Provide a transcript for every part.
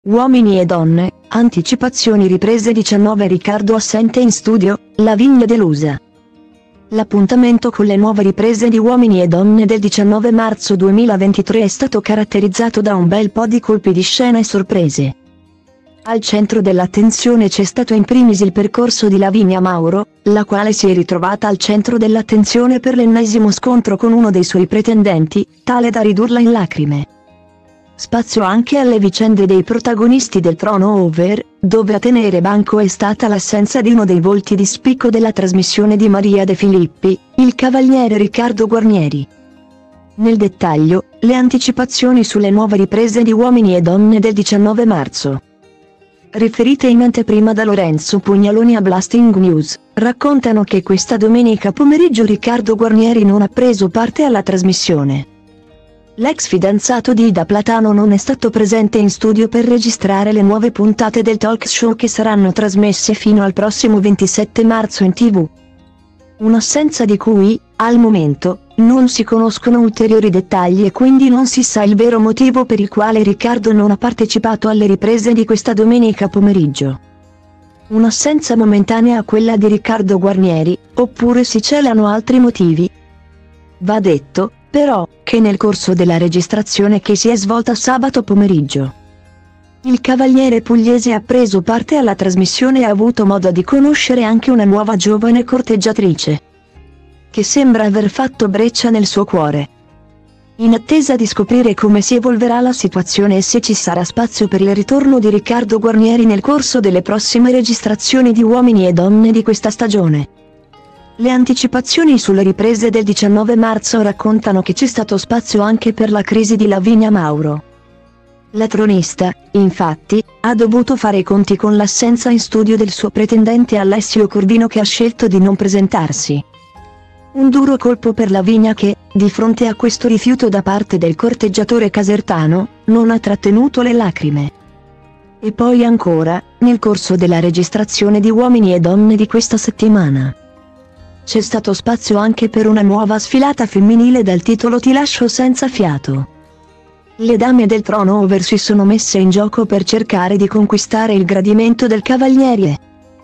Uomini e donne, anticipazioni riprese 19 Riccardo assente in studio, Lavinia delusa. L'appuntamento con le nuove riprese di Uomini e donne del 19 marzo 2023 è stato caratterizzato da un bel po' di colpi di scena e sorprese. Al centro dell'attenzione c'è stato in primis il percorso di Lavinia Mauro, la quale si è ritrovata al centro dell'attenzione per l'ennesimo scontro con uno dei suoi pretendenti, tale da ridurla in lacrime. Spazio anche alle vicende dei protagonisti del Trono Over, dove a tenere banco è stata l'assenza di uno dei volti di spicco della trasmissione di Maria De Filippi, il cavaliere Riccardo Guarnieri. Nel dettaglio, le anticipazioni sulle nuove riprese di Uomini e donne del 19 marzo. Riferite in anteprima da Lorenzo Pugnaloni a Blasting News, raccontano che questa domenica pomeriggio Riccardo Guarnieri non ha preso parte alla trasmissione. L'ex fidanzato di Ida Platano non è stato presente in studio per registrare le nuove puntate del talk show che saranno trasmesse fino al prossimo 27 marzo in TV. Un'assenza di cui, al momento, non si conoscono ulteriori dettagli e quindi non si sa il vero motivo per il quale Riccardo non ha partecipato alle riprese di questa domenica pomeriggio. Un'assenza momentanea a quella di Riccardo Guarnieri, oppure si celano altri motivi? Va detto, però, che nel corso della registrazione che si è svolta sabato pomeriggio, il cavaliere pugliese ha preso parte alla trasmissione e ha avuto modo di conoscere anche una nuova giovane corteggiatrice, che sembra aver fatto breccia nel suo cuore. In attesa di scoprire come si evolverà la situazione e se ci sarà spazio per il ritorno di Riccardo Guarnieri nel corso delle prossime registrazioni di Uomini e donne di questa stagione. Le anticipazioni sulle riprese del 19 marzo raccontano che c'è stato spazio anche per la crisi di Lavinia Mauro. La tronista, infatti, ha dovuto fare i conti con l'assenza in studio del suo pretendente Alessio Cordino che ha scelto di non presentarsi. Un duro colpo per Lavinia che, di fronte a questo rifiuto da parte del corteggiatore casertano, non ha trattenuto le lacrime. E poi ancora, nel corso della registrazione di Uomini e donne di questa settimana, c'è stato spazio anche per una nuova sfilata femminile dal titolo Ti lascio senza fiato. Le dame del Trono Over si sono messe in gioco per cercare di conquistare il gradimento del cavaliere.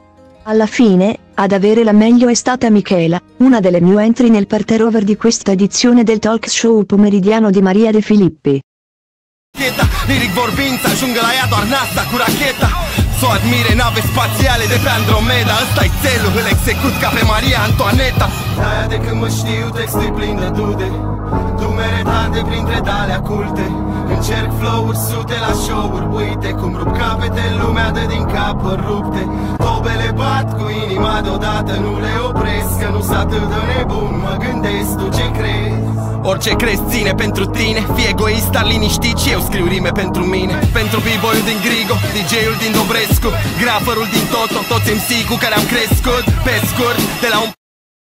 Alla fine, ad avere la meglio è stata Michela, una delle new entry nel parterre over di questa edizione del talk show pomeridiano di Maria De Filippi. Lyric vorbind să ajungă la ea doar NASA cu racheta. S-o admire nave spațiale de pe Andromeda. Ăsta-i țelul, îl execut ca pe Maria Antoaneta. De-aia de când mă știu, textul-i plin de dude, dumere tante printre tale culte. Încerc flow-uri sute la show-uri, uite cum rup capete, lumea dă din capări rupte. Tobele bat cu inima deodată, nu le opresc, că nu s-a atât de nebun. Mă gândesc, tu ce crezi? Orice crezi ține pentru tine, fii egoist, dar liniștit și eu scriu rime pentru mine. Pentru b-boy-ul din Grigo, DJ-ul din Dobrescu, graferul din Toto, toți MC cu care am crescut. Pe scurt, de la un